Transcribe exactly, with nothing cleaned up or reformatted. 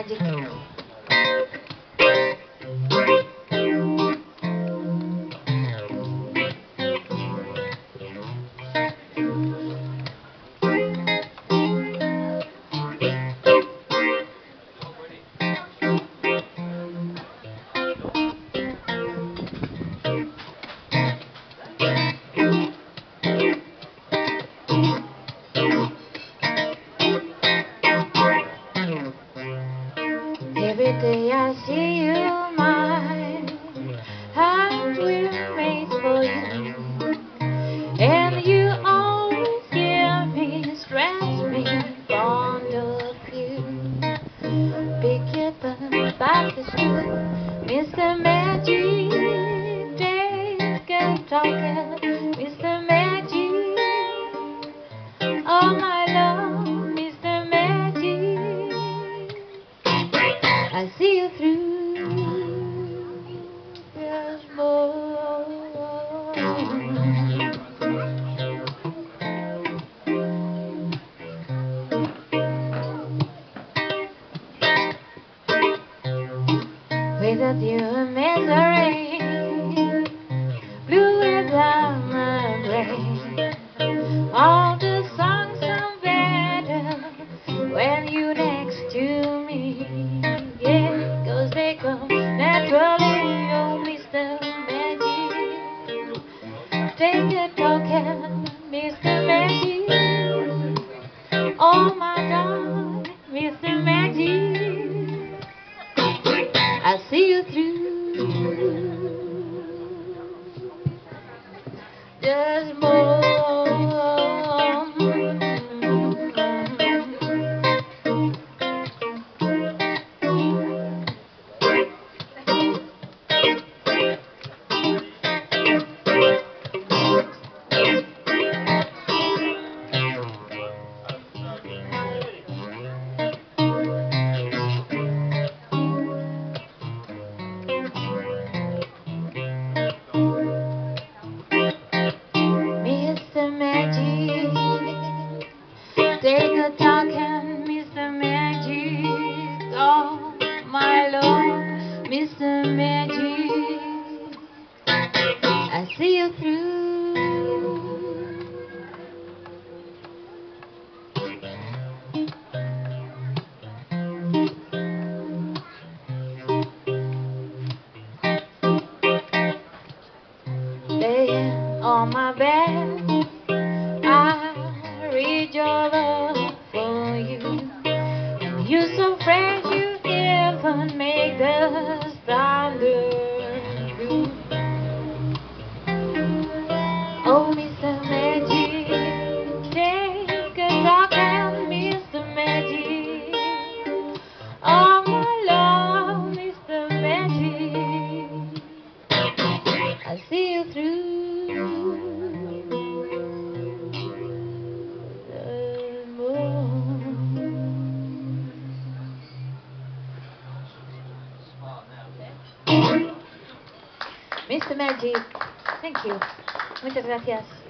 Magic. Every day I see you, my heart will race for you, and you always give me, stress me, fond of you. Pick it up back to school, Mister Magic, take a talking, Mister Magic, oh my love, Mister Magic, I see you through. There's more. Without you, misery, blue without my brain. All the songs sound better when you're next to me. Yeah, 'cause they come naturally, oh Mister Magic. Take a talking, Mister Magic. Oh my God, Mister Magic, I see you through. There's more. Take a talking, Mister Magic, oh my Lord, Mister Magic, I see you through. Laying on my bed, I read your love for you, and you're so fresh you even make the thunder blue. Oh Mister Magic, take a talking, Mister Magic, oh my love, Mister Magic, I see you through. Mister Magic, thank you. Muchas gracias.